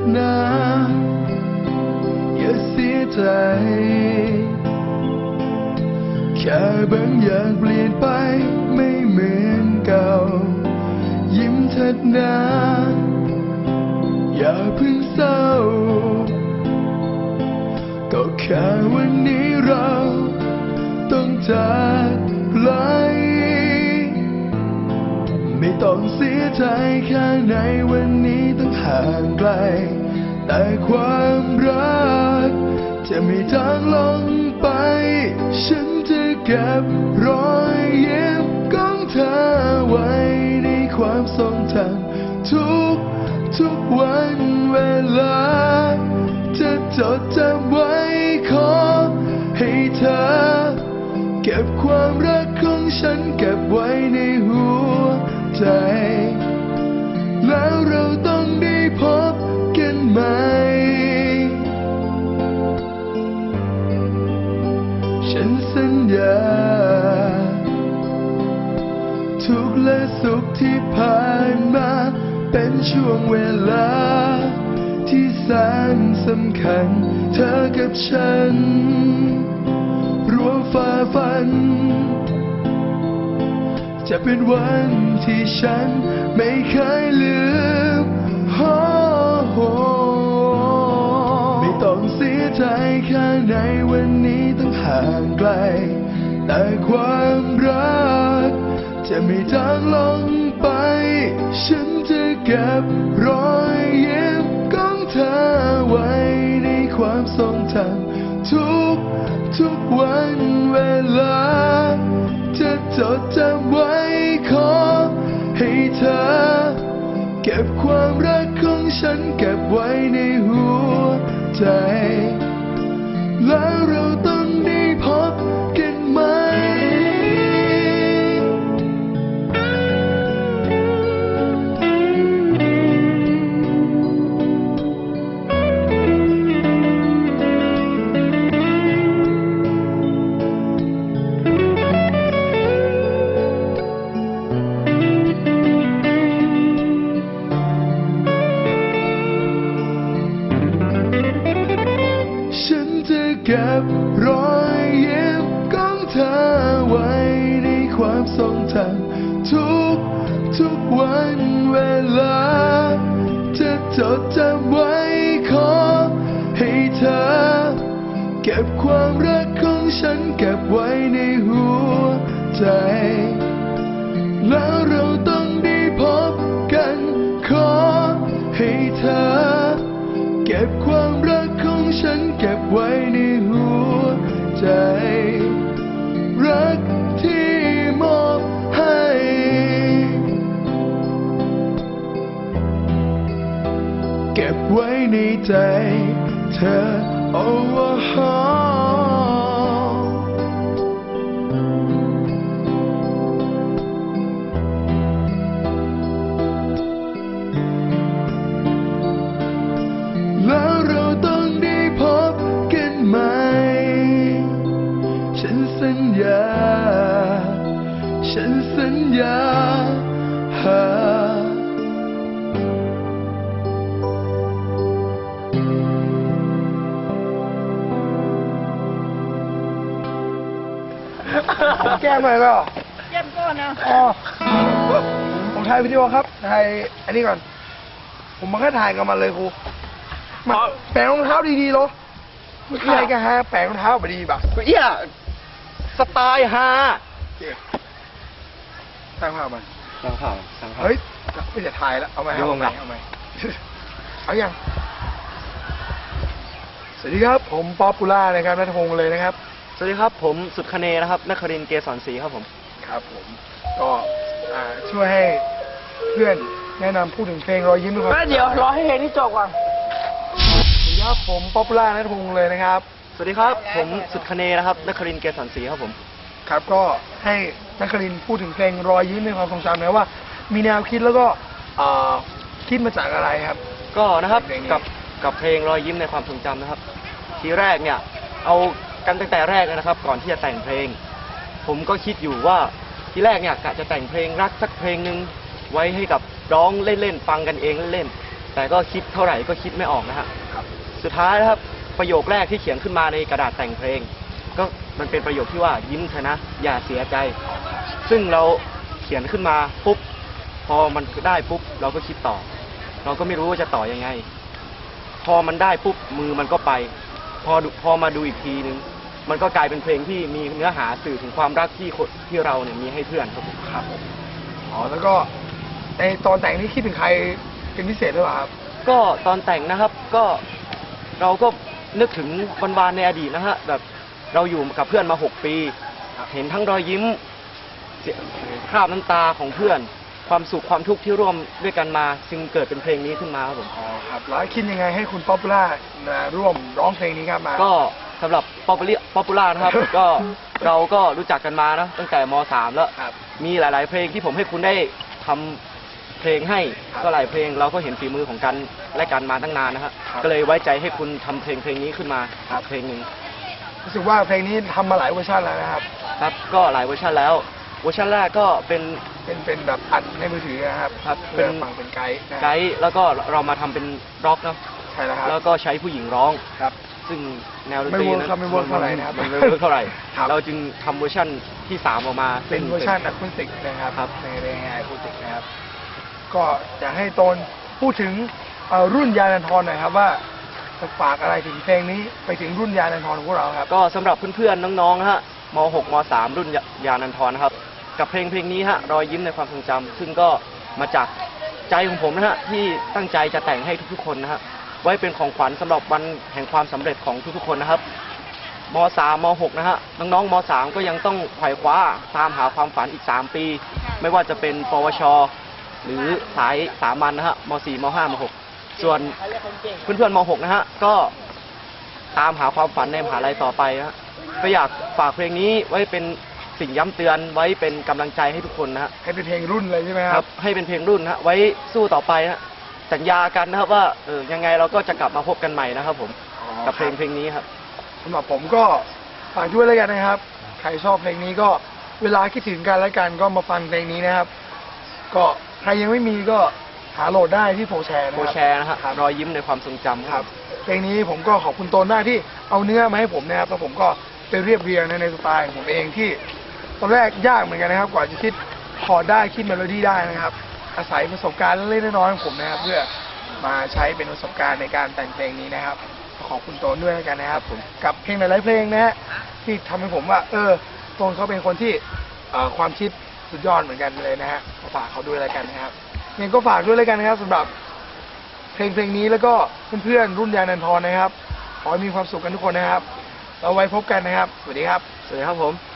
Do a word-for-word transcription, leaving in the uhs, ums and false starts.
นะอย่าเสียใจแค่บางอย่างเปลี่ยนไปไม่เหมือนเก่ายิ้มเถิดนะอย่าเพิ่งเศร้าก็แค่วันนี้เราต้องจากไกลไม่ต้องเสียใจแค่ในวันนี้ต้องห่างไกลแต่ความรักจะไม่จางลงไปฉันจะเก็บรอยยิ้มของเธอไว้ในความทรงจำทุกทุกวันเวลาจะจดจำไว้ขอให้เธอเก็บความรักของฉันเก็บไว้ในหัวใจแล้วเราต้องได้พบกันใหม่ฉันสัญญาทุกข์และสุขที่ผ่านมาเป็นช่วงเวลาที่แสนสำคัญเธอกับฉันร่วมฝ่าฟันจะเป็นวันที่ฉันไม่เคยลืมไม่ต้องเสียใจแค่ในวันนี้ต้องห่างไกลแต่ความรักจะไม่จางลงไปฉันจะเก็บรอยยิ้มของเธอไว้ในความทรงจำทุกทุกวันเวลาจะจดจำไว้ขอให้เธอเก็บความรักของฉันเก็บไว้ในหัวใจแล้วเราต้องได้พบกันไหมเก็บรอยยิ้มของเธอไว้ในความทรงจำทุกทุกวันเวลาจะจดจำไว้ขอให้เธอเก็บความรักของฉันเก็บไว้ในหัวใจแล้วเราต้องได้พบกันขอให้เธอเก็บความรักของฉันเก็บไว้ในหัวใจรักที่มอบให้เก็บไว้ในใจเธอโอ้โหแล้วเราต้องได้พบกันใหม่ฉันสัญญาฉันสัญญาหาแก้มหน่อยก็แก้มก้อนนะอ๋อผมถ่ายวิดีโอครับถ่ายอันนี้ก่อนผมมาแค่ถ่ายกับมันเลยครูมาแปลงรองเท้าดีๆเหรอเมื่อกี้ไอ้ก็ฮะแปลงรองเท้าไปดีป่ะเอี้ยสไตล์ฮาตั้งภาพมาตั้งภาพตั้งภาพเฮ้ยไม่จะถ่ายแล้วเอาไหมเอาไหมเอาไหมเอายังสวัสดีครับผมป๊อปปูล่านะครับนัทพงศ์เลยนะครับสวัสดีครับผมสุดคเนนะครับนครินทร์เกษรศรีครับผมครับผมก็ช่วยให้เพื่อนแนะนำพูดถึงเพลงรอยยิ้มด้วยครับเดี๋ยวรอให้เพลงนี้จบก่อนสวัสดีครับผมป๊อปปูล่านัทพงศ์เลยนะครับสวัสดีครับผมสุดคเนนะครับนครินทร์เกษรศรีครับผมครับก็ให้นครินทร์พูดถึงเพลงรอยยิ้มในความทรงจำหน่อยว่ามีแนวคิดแล้วก็คิดมาจากอะไรครับก็นะครับกับกับเพลงรอยยิ้มในความทรงจำนะครับทีแรกเนี่ยเอากันตั้งแต่แรกเลยนะครับก่อนที่จะแต่งเพลงผมก็คิดอยู่ว่าทีแรกเนี่ยกะจะแต่งเพลงรักสักเพลงหนึ่งไว้ให้กับร้องเล่นๆฟังกันเองเล่นๆแต่ก็คิดเท่าไหร่ก็คิดไม่ออกนะฮะสุดท้ายนะครับประโยคแรกที่เขียนขึ้นมาในกระดาษแต่งเพลงก็มันเป็นประโยคที่ว่ายิ้มเถอะนะอย่าเสียใจซึ่งเราเขียนขึ้นมาปุ๊บพอมันได้ปุ๊บเราก็คิดต่อเราก็ไม่รู้ว่าจะต่อยังไงพอมันได้ปุ๊บมือมันก็ไปพอพอมาดูอีกทีนึงมันก็กลายเป็นเพลงที่มีเนื้อหาสื่อถึงความรักที่ที่เราเนี่ยมีให้เพื่อนครับผมครับอ๋อแล้วก็ในตอนแต่งนี่คิดถึงใครเป็นพิเศษหรือเปล่าครับก็ตอนแต่งนะครับก็เราก็นึกถึงวันวานในอดีตนะฮะแบบเราอยู่กับเพื่อนมาหกปีเห็นทั้งรอยยิ้มคราบน้ำตาของเพื่อนความสุขความทุกข์ที่ร่วมด้วยกันมาจึงเกิดเป็นเพลงนี้ขึ้นมาครับผมอ๋อครับแล้วคิดยังไงให้คุณป๊อปปูล่ามาร่วมร้องเพลงนี้ครับมาก็สำหรับป๊อปปูล่าป๊อปปูล่านะครับ ก็เราก็รู้จักกันมานะตั้งแต่ม สามแล้วมีหลายๆเพลงที่ผมให้คุณได้ทำเพลงให้ก็หลายเพลงเราก็เห็นฝีมือของกันและกันมาตั้งนานนะครับก็เลยไว้ใจให้คุณทำเพลงเพลงนี้ขึ้นมาเพลงหนึ่งรู้สึกว่าเพลงนี้ทำมาหลายเวอร์ชันแล้วนะครับครับก็หลายเวอร์ชันแล้วเวอร์ชันแรกก็เป็นเป็นเป็นแบบอัดในมือถือนะครับครับเป็นฟังเป็นไกด์ไกด์แล้วก็เรามาทำเป็นร็อกนะใช่แล้วครับแล้วก็ใช้ผู้หญิงร้องครับซึ่งแนวดนตรีนั้นไม่เวิร์กเท่าไหร่นะครับไม่เวิร์กเท่าไหร่เราจึงทำเวอร์ชันที่สามออกมาเป็นเวอร์ชันอะคูสติกนะครับในเรื่องอะคูสติกนะครับก็จะให้ตนพูดถึงรุ่นยานันทรหน่อยครับว่าจะฝากอะไรถึงเพลงนี้ไปถึงรุ่นยานันทรของพวกเราครับก็สำหรับเพื่อนๆน้องๆนะฮะม หก ม สาม รุ่นยานันทรนะครับกับเพลงเพลงนี้ฮะรอยยิ้มในความทรงจำซึ่งก็มาจากใจของผมนะฮะที่ตั้งใจจะแต่งให้ทุกๆคนนะฮะไว้เป็นของขวัญสำหรับวันแห่งความสำเร็จของทุกๆคนนะครับม สาม ม หก นะฮะน้องๆม สาม ก็ยังต้องไขว่คว้าตามหาความฝันอีกสามปีไม่ว่าจะเป็นปวชหรือสายสามัญนะฮะม สี่ ม ห้า ม หก ส่วนเพื่อนๆม หก นะฮะก็ตามหาความฝันในมหาลัยต่อไปนะฮะก็อยากฝากเพลงนี้ไว้เป็นสิ่งย้ำเตือนไว้เป็นกำลังใจให้ทุกคนนะฮะให้เป็นเพลงรุ่นเลยใช่ไหมครับให้เป็นเพลงรุ่นนะฮะไว้สู้ต่อไปนะสัญญากันนะครับว่าเออยังไงเราก็จะกลับมาพบกันใหม่นะครับผมกับเพลงเพลงนี้ครับสำหรับผมก็ฝากด้วยแล้วกันนะครับใครชอบเพลงนี้ก็เวลาคิดถึงกันแล้วกันก็มาฟังเพลงนี้นะครับก็ใครยังไม่มีก็หาโหลดได้ที่โพแชร์นะครับโพแชร์นะฮะรอยยิ้มในความทรงจำครับเพลงนี้ผมก็ขอบคุณโตนมากที่เอาเนื้อมาให้ผมนะครับแล้วผมก็ไปเรียบเรียงในในสไตล์ของผมเองที่ตอนแรกยากเหมือนกันนะครับกว่าจะคิดคอร์ดได้คิดเมโลดี้ได้นะครับอาศัยประสบการณ์เล็กๆน้อยๆของผมนะครับเพื่อมาใช้เป็นประสบการณ์ในการแต่งเพลงนี้นะครับขอบคุณโตนด้วยแล้วกันนะครับผมกับเพลงหลายๆเพลงนะฮะที่ทำให้ผมว่าเออโตนเขาเป็นคนที่ความคิดสุดยอดเหมือนกันเลยนะฮะฝากเขาด้วยแล้วกันนะครับยังก็ฝากด้วยแล้วกันนะครับสำหรับเพลงเพลงนี้แล้วก็เพื่อนๆรุ่นยานันทรนะครับขอให้มีความสุขกันทุกคนนะครับเราไว้พบกันนะครับสวัสดีครับสวัสดีครับผม